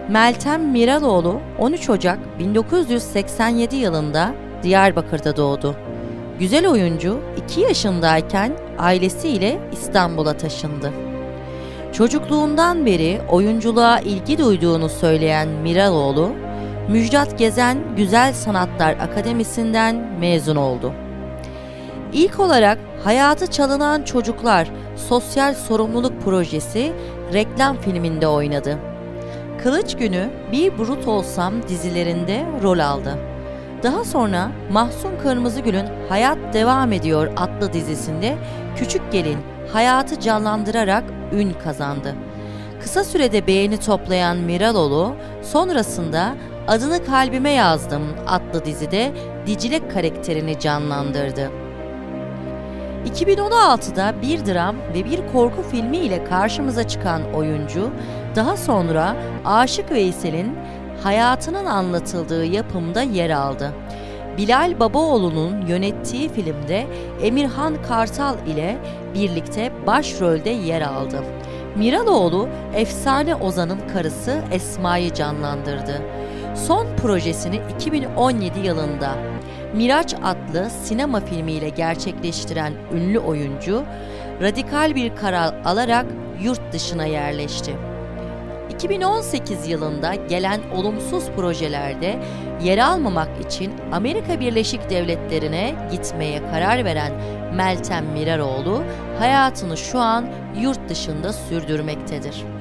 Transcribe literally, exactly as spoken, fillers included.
Meltem Miraloğlu on üç Ocak bin dokuz yüz seksen yedi yılında Diyarbakır'da doğdu. Güzel oyuncu iki yaşındayken ailesiyle İstanbul'a taşındı. Çocukluğundan beri oyunculuğa ilgi duyduğunu söyleyen Miraloğlu, Müjdat Gezen Güzel Sanatlar Akademisi'nden mezun oldu. İlk olarak Hayatı Çalınan Çocuklar Sosyal Sorumluluk Projesi reklam filminde oynadı. Kılıç Günü, Bir Brut Olsam dizilerinde rol aldı. Daha sonra Mahsun Kırmızıgül'ün Hayat Devam Ediyor adlı dizisinde küçük gelin hayatı canlandırarak ün kazandı. Kısa sürede beğeni toplayan Miraloğlu, sonrasında Adını Kalbime Yazdım adlı dizide Dicle karakterini canlandırdı. iki bin on altıda bir dram ve bir korku filmi ile karşımıza çıkan oyuncu, daha sonra Aşık Veysel'in hayatının anlatıldığı yapımda yer aldı. Bilal Babaoğlu'nun yönettiği filmde Emirhan Kartal ile birlikte başrolde yer aldı. Miraloğlu, efsane Ozan'ın karısı Esma'yı canlandırdı. Son projesini iki bin on yedi yılında Miraç adlı sinema filmiyle gerçekleştiren ünlü oyuncu, radikal bir karar alarak yurt dışına yerleşti. iki bin on sekiz yılında gelen olumsuz projelerde yer almamak için Amerika Birleşik Devletleri'ne gitmeye karar veren Meltem Miraloğlu, hayatını şu an yurt dışında sürdürmektedir.